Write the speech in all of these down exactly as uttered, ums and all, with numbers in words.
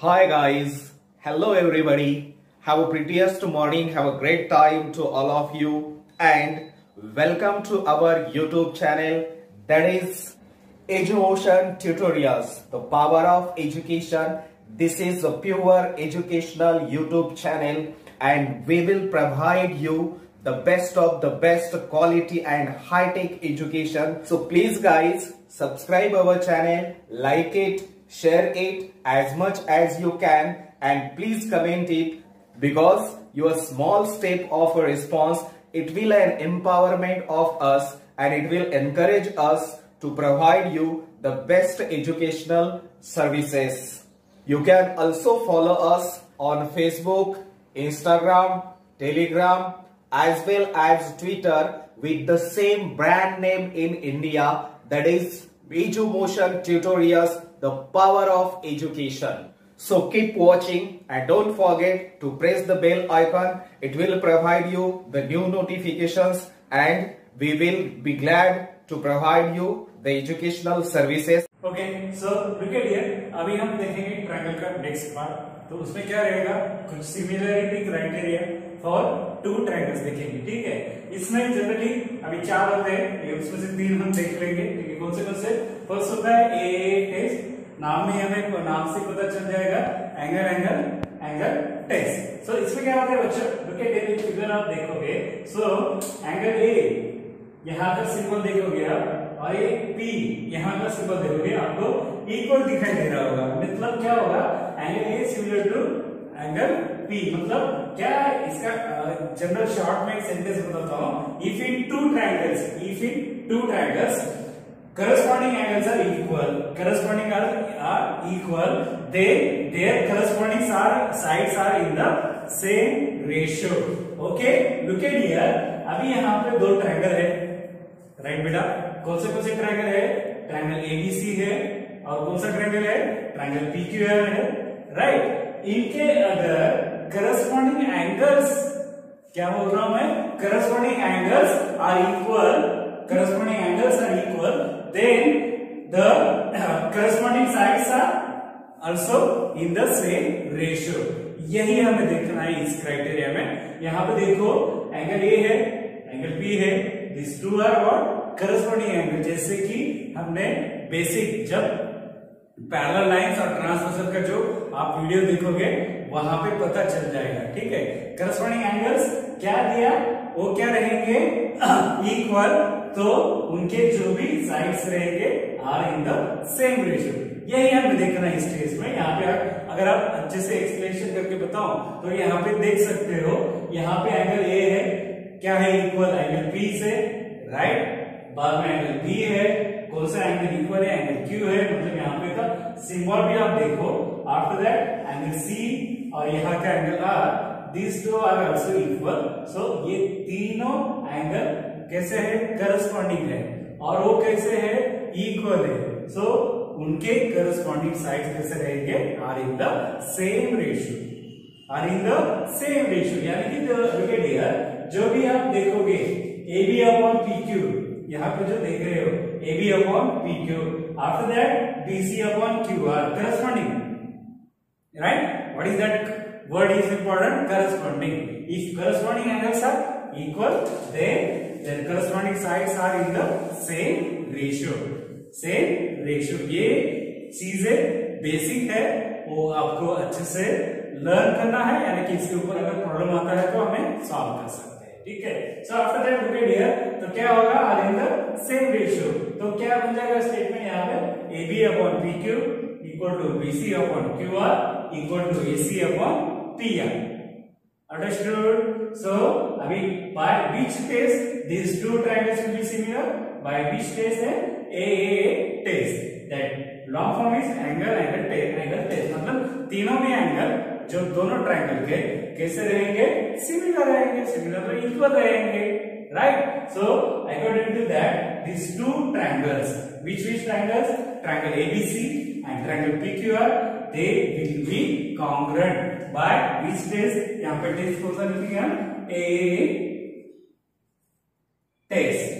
Hi guys, hello everybody. Have a prettiest morning, have a great time to all of you and welcome to our YouTube channel that is EduMotion Tutorials, the power of education. This is a pure educational YouTube channel and we will provide you the best of the best quality and high-tech education. So please guys, subscribe our channel, like it, share it as much as you can and please comment it because your small step of a response, it will an empowerment of us and it will encourage us to provide you the best educational services. You can also follow us on Facebook, Instagram, Telegram as well as Twitter with the same brand name in India, that is EduMotion Tutorials, the power of education. So keep watching and don't forget to press the bell icon. It will provide you the new notifications and we will be glad to provide you the educational services. Okay, so look at here. अभी हम देखेंगे triangle का next part. तो उसमें क्या रहेगा, कुछ similarity criteria for two triangles देखेंगे. ठीक है, इसमें जनरली अभी चार होते हैं, उसमें से तीन हम देख लेंगे. ठीक है, कौन से कौन से? फर्स्ट होता है ए टेस्ट. नाम में हमें नाम से पता चल जाएगा angle angle angle test. So इसमें क्या होता है बच्चों, लुक एट द फिगर आप देखोगे. सो एंगल ए यहाँ का सिंबल देखोगे आप और ये P यहाँ का सिंबल देखोगे आपको इक्वल दिखाई दे रहा होगा. मतलब क्या होगा, angle A similar to angle P. मतलब क्या इसका जनरल शॉर्ट में एक सेंटेंस बताता हूँ. If in two triangles, if in two triangles corresponding angles are equal, corresponding are, are equal, they their corresponding are sides are in the same ratio. Okay, look at here. अभी यहाँ पे दो triangle है, right बेटा. कौन से कौन से ट्रायंगल है? ट्रायंगल A B C है और कौन सा ट्रायंगल है? ट्रायंगल P Q R है, राइट. इनके अगर करस्पॉन्डिंग एंगल्स, क्या बोल रहा हूं मैं, corresponding angles are equal, corresponding angles are equal, then the uh, corresponding sides are also in the same ratio. यही हमें देखना है इस क्राइटेरिया में. यहाँ पे देखो एंगल A है, एंगल P है, these two are what corresponding angle. जैसे कि हमने बेसिक जब पैरेलल लाइंस और ट्रांसवर्सल का जो आप वीडियो देखोगे वहां पे पता चल जाएगा. ठीक है, करस्पॉन्डिंग एंगल्स क्या दिया, वो क्या रहेंगे, इक्वल. तो उनके जो भी साइड्स रहेंगे are in the same ratio. यही हमें देखना है इस केस में. यहाँ पे अगर आप अच्छे से एक्सप्लेनेशन करके बताओ तो यहाँ पे देख सकते हो, यहाँ पे एंगल ए है, क्या है, इक्वल एंगल पी से, राइट. बाद में एंगल बी है, कौन सा एंगल इक्वल है, एंगल क्यू है. मतलब यहाँ पे का सिंबल भी आप देखो. आफ्टर दैट एंगल सी और यहाँ का angle R, this two are also equal. So ये तीनों एंगल कैसे है, करस्पॉन्डिंग है और वो कैसे है, इक्वल है. सो so, उनके करस्पॉन्डिंग साइड्स कैसे रहेंगे, are in the same ratio, are in the same ratio. यानी कि लुक एट हियर, जो भी आप देखोगे A B upon P Q, यहाँ पे जो देख रहे हो A B upon P Q, after that B C upon Q R, corresponding, right. What is that word is important, corresponding. If corresponding angles are equal, then their corresponding sides are in the same ratio, same ratio. ये चीजें basic है, वो आपको अच्छे से learn करना है. यानी कि इसके ऊपर अगर प्रॉब्लम आता है तो हमें सॉल्व कर सकते हैं. ठीक है, so after that look at here, तो क्या होगा, are in the same ratio. तो क्या बन जाएगा स्टेटमेंट यहाँ पे, A B upon P Q equal to B C upon Q R equal to A C upon P R. Understood? So, अभी by which test these two triangles will be similar? By which test है? A A A test. That long form is angle angle test, angle test. मतलब तीनों भी angle जो दोनों triangle के कैसे रहेंगे, सिमिलर रहेंगे, सिमिलर तो इक्वल रहेंगे, right? So, according to that, these two triangles, which which triangles? Triangle A B C and triangle P Q R, they will be congruent. By which test? यहाँ पे test कौन सा लिखेंगे हम, A test.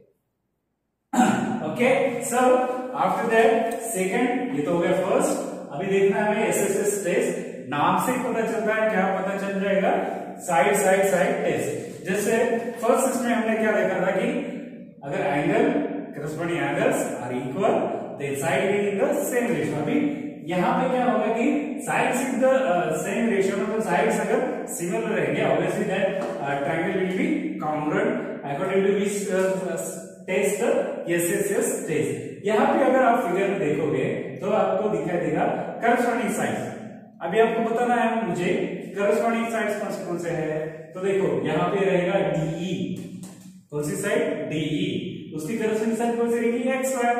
Okay, so after that second, ये तो हो गया फर्स्ट. अभी देखना है हमें एस एस एस टेस्ट, नाम से पता चलता है, क्या पता चल जाएगा, साइड साइड साइड टेस्ट। जैसे फर्स्ट इसमें हमने क्या देखा था कि अगर angle corresponding angles are equal then side in the same ratio. अभी यहाँ पे क्या होगा कि sides in the same ratio, मतलब साइड्स अगर सिमिलर रहेंगे obviously that triangle will be congruent according to which test S S S test. यहाँ पे अगर आप फिगर में देखोगे तो आपको दिखाई देगा करस्पॉन्डिंग साइड्स। अभी आपको बताना है मुझे करस्पॉन्डिंग साइड्स कौन से कौन से है। तो देखो यहाँ पे रहेगा डीई, कौन सी साइड, डीई, उसकी करस्पॉन्डिंग साइड कौन सी रहेगी, एक्स वाई,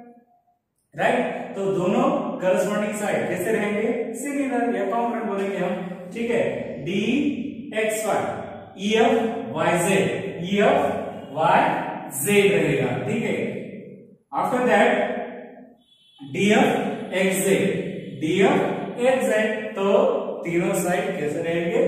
राइट। तो दोनों करस्पॉन्डिंग साइड कैसे रहेंगे, सिमिलर या कांग्रुएंट बोलेंगे हम, ठीक है। D X Y, E F Y Z, E F Y Z रहेगा, ठीक है। After that D F X Z, D F X Z, तो तीनों साइड कैसे रहेंगे,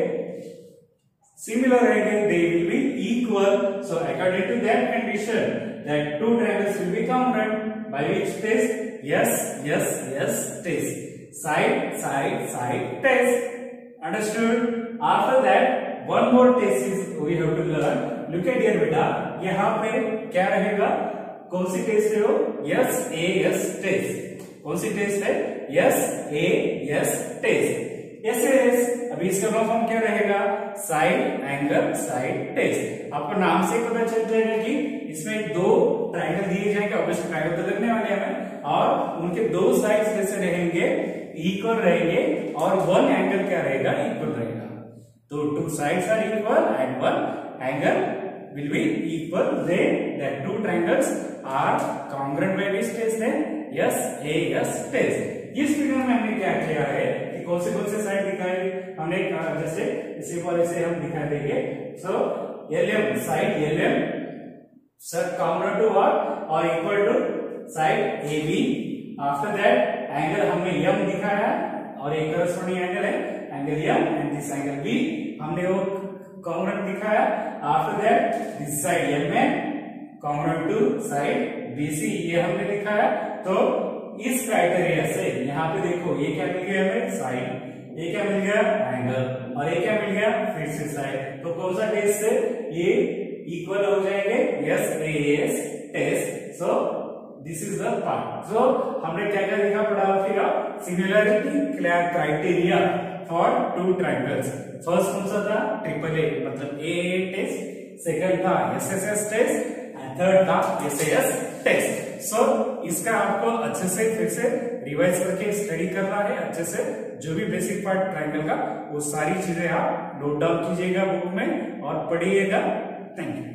सिमिलर रहेंगे, they will be equal. So according to that condition that two triangles will be congruent by which test, yes yes yes test, side side side test, understood। after that one more test is we have to learn। look at here बेटा, यहाँ पे क्या रहेगा, कौन सी test है वो, yes a yes test, कौन सी टेस्ट है, yes a yes test, yes yes। अभी इसका फॉर्म क्या रहेगा, साइड एंगल साइड टेस्ट। आपको नाम से पता चल जाएगा कि इसमें दो ट्रायंगल दिए जाएंगे, ऑब्वियसली ट्रायंगल तो लगने वाले हैं, और उनके दो साइड्स कैसे रहेंगे, इक्वल रहेंगे, और वन एंगल क्या रहेगा, इक्वल रहेगा। तो two sides are equal and one angle will be equal, then that two triangles are congruent by which test है, यस ए यस टेस्ट। इस फिगर में हमने क्या किया है कि कौन से कौन से साइड दिखाए हमने, जैसे इसी पर ऐसे हम दिखा देंगे। So L M side L M sir congruent to what और equal to side A B. After that angle हमने एम दिखाया और एक करस्पॉन्डिंग एंगल है angle M and this angle B, हमने वो कांग्रुएंट दिखाया। After that this side M N congruent to side B C, ये हमने दिखाया। तो इस क्राइटेरिया से यहाँ पे देखो ये क्या मिल गया हमें, साइड, ये क्या मिल गया, एंगल, और ये क्या मिल गया, फिर से साइड। तो कौन सा टेस्ट से ये इक्वल हो जाएंगे, S A S test. So this is the part. So हमने क्या क्या देखा पढ़ा, फिर similarity criteria for two triangles. First कौन सा था, ट्रिपल ए मतलब ए ए टेस्ट, सेकंड था S S S test, and third था S A S test. So so, इसका आपको अच्छे से फिर से रिवाइज करके स्टडी करना है, अच्छे से जो भी बेसिक पार्ट ट्रायंगल का वो सारी चीजें आप नोट डाउन कीजिएगा बुक में और पढ़िएगा। Thank you.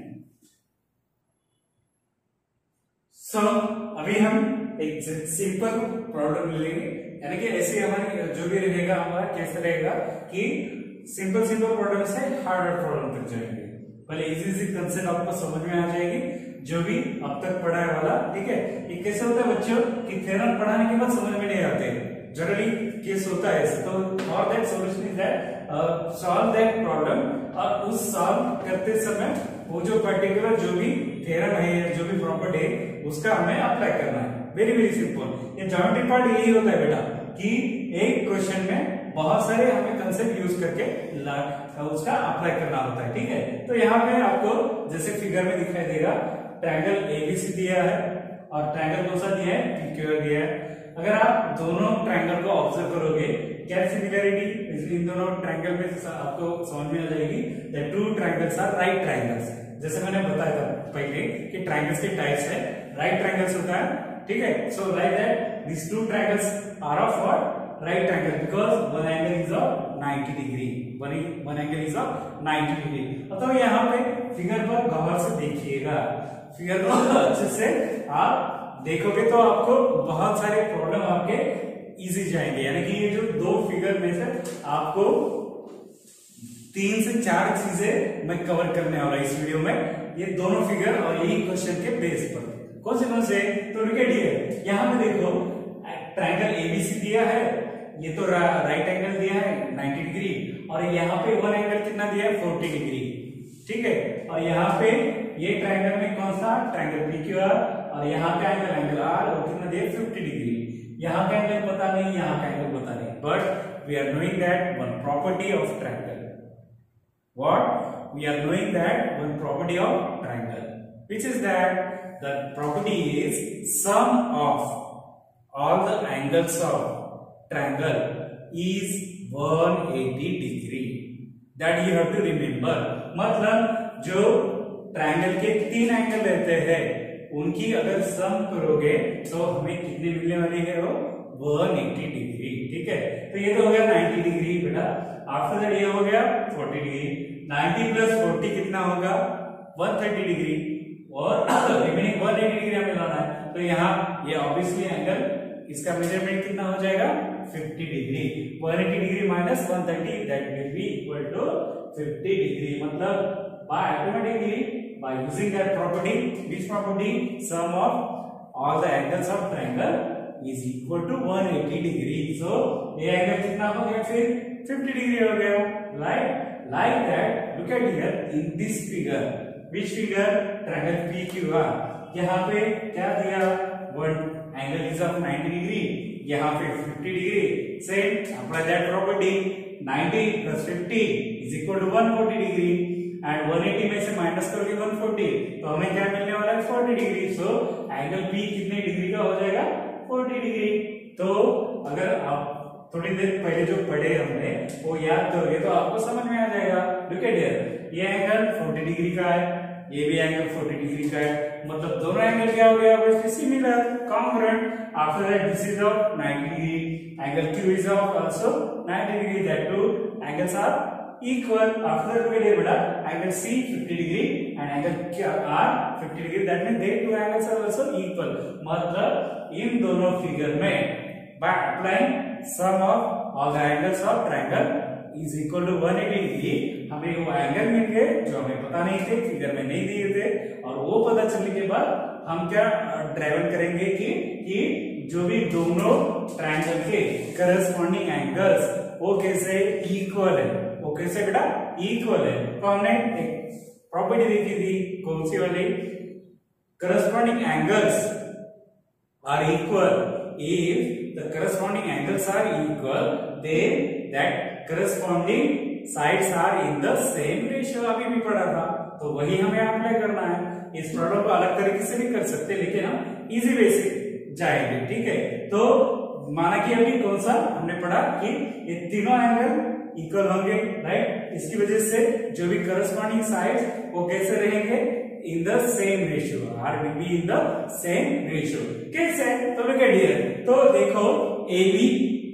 सो अभी हम एक सिंपल प्रॉब्लम लेंगे, यानी कि ऐसे हमारी जो भी रहेगा हमारा कैसे रहेगा कि सिंपल सिंपल प्रॉब्लम से हार्ड प्रॉब्लम तक जाएंगे। पहले इजी इजी कंसेप्ट आपको समझ में आ जाएगी जो भी अब तक पढ़ा है वाला, ठीक है। ये कैसे होता है बच्चों कि थ्योरम पढ़ाने के बाद समझ में नहीं आते, जनरली केस होता है ऐसे। तो for that solution is that solve that problem, और उस सॉल्व करते समय वो जो पर्टिकुलर जो भी थ्योरम है, जो भी प्रॉपर्टी है, उसका हमें अप्लाई करना है। Very very simple. ये ज्योमेट्री पार्ट यही होता है बेटा कि एक क्वेश्चन में बहुत सारे हमें कंसेप्ट यूज करके उसका अप्लाई करना होता है, ठीक है। तो यहाँ पे आपको जैसे फिगर में दिखाई देगा ट्रायंगल एबीसी दिया है और ट्रायंगल कौन सा दिया है, पीक्यूआर दिया है। अगर आप दोनों ट्रायंगल को ऑब्जर्व करोगे क्या सिमिलरिटी इन दोनों ट्रायंगल में आपको समझ में आ जाएगी। The two triangles are right triangles. जैसे मैंने बताया था पहले कि ट्रायंगल्स के टाइप्स है, राइट ट्रायंगल्स होता है, ठीक है। So like that this two triangles are of what, right triangle, because one angle is of ninety degree, one one angle is of ninety degree। तो यहाँ पे फिगर पर गौर से देखिएगा, फिगर को अच्छे से आप देखोगे तो आपको बहुत सारे प्रॉब्लम आपके इजी जाएंगे। यानी कि ये जो दो फिगर में से आपको तीन से चार चीजें मैं कवर करने वाला इस वीडियो में, ये दोनों फिगर और यही क्वेश्चन के बेस पर। कौन से कौन से, तो लुक एट हियर, यहाँ पे देखो ट्रायंगल एबीसी दिया है, ये तो रा, राइट एंगल दिया है नाइंटी डिग्री, और यहाँ पे वन एंगल कितना दिया है फोर्टी डिग्री, ठीक है। और यहाँ पे ये ट्रायंगल में कौन सा, ट्रायंगल पीक्यूआर, और यहाँ का एंगल एंगल आर और कितना दिया फिफ्टी डिग्री। यहाँ का एंगल पता नहीं, यहाँ का angle but we are knowing that one property of triangle. What? We are knowing that one property of triangle, which is that the property is sum of all the angles of triangle is one hundred eighty degree. That you have to remember. मतलब जो triangle के तीन angle रहते हैं उनकी अगर सम करोगे तो हमें कितने मिलने वाली है वो एक सौ अस्सी डिग्री. ठीक है, तो ये तो हो गया नब्बे डिग्री बेटा. आफ्टर दैट ये हो गया चालीस डिग्री. नब्बे प्लस चालीस कितना होगा एक सौ तीस डिग्री और रिमेनिंग एक सौ अस्सी डिग्री हमें लाना है. तो यहाँ ये ऑब्वियसली एंगल इसका मेजरमेंट कितना हो जाएगा पचास डिग्री. एक सौ अस्सी डिग्री माइनस एक सौ तीस that will be equal to पचास डिग्री. मतलब by automatically by using that property, which property, sum of all the angles of triangle is equal to one hundred eighty degree. So ये angle कितना हो गया फिर पचास डिग्री हो गया. Like like that, look at here in this figure. Which figure? Triangle P Q R. यहाँ पे क्या दिया? One angle is of ninety degree. यहाँ पे पचास degree. Same apply that property. ninety plus fifty is equal to one hundred forty degree. And एक सौ अस्सी में से माइनस करोगे एक सौ चालीस तो हमें क्या मिलने वाला है चालीस डिग्री. सो एंगल P कितने डिग्री का हो जाएगा चालीस डिग्री. तो अगर आप थोड़ी देर पहले जो पढ़े हमने वो याद करोगे तो आपको समझ में आ जाएगा. लुक एट हियर, ये एंगल चालीस डिग्री का है, ये भी एंगल चालीस डिग्री का है. मतलब दोनों एंगल क्या हो गया obviously similar, congruent. After that this is of नब्बे degree, angle Q is of also ninety degree. That two angles are equal. After that we did beta angle C fifty degree and angle R fifty degree. That means they two angles are also equal. मतलब इन दोनों figure में by applying sum of all the angles of triangle is equal to one hundred eighty degree हमें वो angle मिल गए जो हमें पता नहीं थे, फिगर में नहीं दिए थे. और वो पता चलने के बाद हम क्या ड्राइव करेंगे कि कि जो भी दोनों ट्रायंगल के करस्पॉन्डिंग एंगल्स वो कैसे इक्वल है. वो कैसे बेटा इक्वल है. तो हमने एक प्रॉपर्टी देखी थी कौन सी वाली? Corresponding angles are equal if the corresponding angles are equal then that corresponding sides are in the same ratio. अभी भी पढ़ा था तो वही हमें अप्लाई करना है. इस प्रॉब्लम को अलग तरीके से भी कर सकते लेकिन हम इजी वे से जाएंगे. ठीक है, तो माना कि अभी कौन सा हमने पढ़ा कि ये तीनों एंगल इक्वल होंगे, राइट. इसकी वजह से जो भी करस्पॉन्डिंग साइड्स वो कैसे रहेंगे in the same ratio. Are will be in the same ratio. कैसे? तो लुक एट हियर. तो देखो A B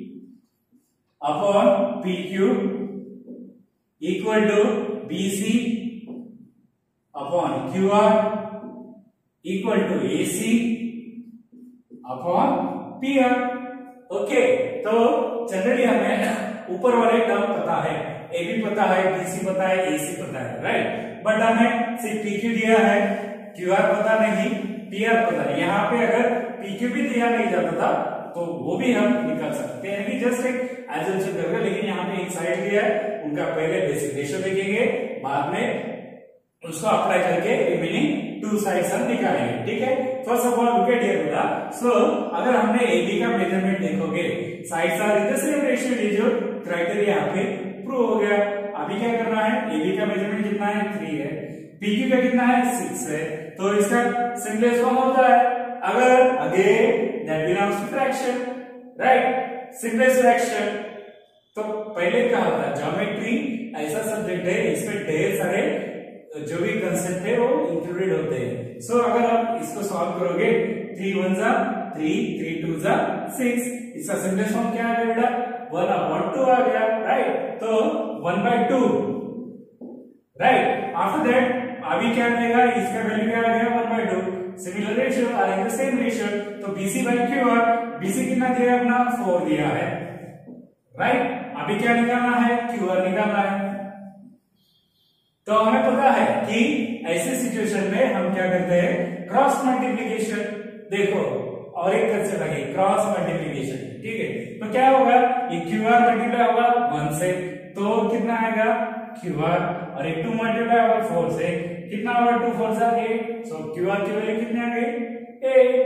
upon P Q equal to B C upon Q R equal to A C upon P R. Okay, तो generally हमें ऊपर वाले term पता है, ए बी पता है, बी सी पता है, ए सी पता है, राइट. बट हमें सिर्फ पी क्यू दिया है, क्यू आर पता नहीं, पी आर पता नहीं. यहाँ पे अगर पी क्यू भी दिया नहीं जाता था तो वो भी हम निकाल सकते हैं कि जस्ट एक एजम्पशन करके. लेकिन यहाँ पे एक साइड दिया है, उनका पहले बेसिक रेशियो देखेंगे, बाद में उसको अप्लाई करके रिमेनिंग टू साइड्स हम निकालेंगे. ठीक है, first of all look at here बेटा. सो अगर हमने एबी का मेजरमेंट देखोगे, sides are in the same ratio. ये जो क्राइटेरिया यहाँ पे प्रूव हो गया. अभी क्या करना है? एबी का मेजरमेंट कितना है? थ्री है. पीक्यू का कितना है? सिक्स है. तो इसका सिंपलेस्ट फॉर्म होता है अगर again that belongs to fraction, right. Simplest fraction. तो पहले कहा था ज्योमेट्री ऐसा सब्जेक्ट है इसमें ढेर सारे जो भी कंसेप्ट है वो इंक्लूडेड होते हैं. सो so, अगर आप इसको सॉल्व करोगे थ्री वन जा थ्री, थ्री टू जा सिक्स. इसका सिंपलेस्ट फॉर्म क्या है बेटा? वन अपॉन टू आ गया, राइट. तो one by two, right. After that अभी क्या मिलेगा? इसका वैल्यू क्या आ गया? One by two. Similar ratio are in the same ratio. तो BC by Q R, BC कितना दिया है अपना? फोर दिया है, राइट. अभी क्या निकालना है? क्यू आर निकालना है. तो हमें पता है कि ऐसे सिचुएशन में हम क्या करते हैं? Cross multiplication. देखो और एक कंसेप्ट लगे क्रॉस मल्टीप्लिकेशन. ठीक है, तो क्या होगा? ये क्यू आर मल्टीप्लाई होगा वन से तो कितना आएगा? Q R. और एक टू मल्टीप्लाई होगा फोर से कितना होगा? टू फोर जा एट. सो क्यू आर की वैल्यू कितनी आ गई? Eight,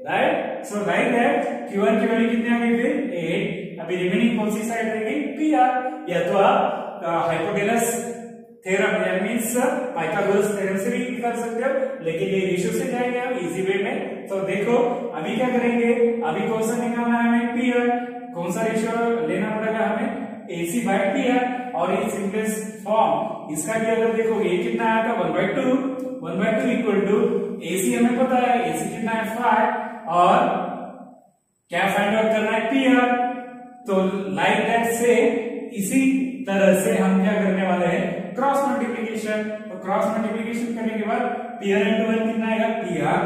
right. So like that Q one की वैल्यू कितनी आ गई फिर एट। अभी रिमेनिंग कौन सी साइड रहेगी पी आर, या तो आप hypotenuse theorem that means Pythagoras theorem से भी कर सकते हो, लेकिन ये रेशियो से जाएंगे हम इजी वे में। तो देखो अभी क्या करेंगे, अभी कौन सा निकालना है हमें पी आर, कौन सा रेशियो लेना पड़ेगा हमें एसी बाय पी आर, और ये सिंपलेस्ट फॉर्म इसका भी अगर देखोगे ये कितना आया था one by two, one by two equal to AC हमें पता है एसी कितना है फाइव, और क्या फाइंड आउट करना है पी आर। तो लाइक दैट से इसी तरह से हम क्या करने वाले हैं क्रॉस मल्टीप्लीकेशन। तो क्रॉस मल्टीप्लीकेशन करने के बाद पी आर इंटू वन कितना आएगा पी आर,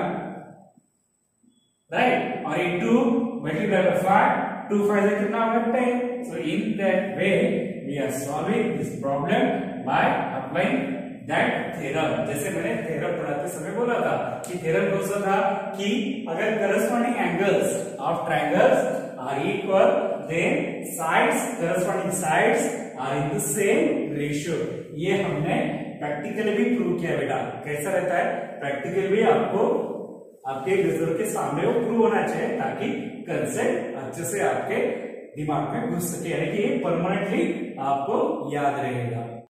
राइट, और into multiply by five, two five से कितना होगा ten. So in that way we are solving this problem by applying that theorem. जैसे मैंने थ्योरम पढ़ाते समय बोला था कि थ्योरम कौन सा था कि अगर corresponding angles of triangles are equal then sides corresponding sides are in the same ratio. ये हमने प्रैक्टिकली भी प्रूव किया बेटा। कैसा रहता है प्रैक्टिकल भी आपको आपके नजर के सामने वो प्रूव होना चाहिए, ताकि कंसेप्ट अच्छे से आपके दिमाग में घुस सके, यानी कि ये परमानेंटली आपको याद रहेगा।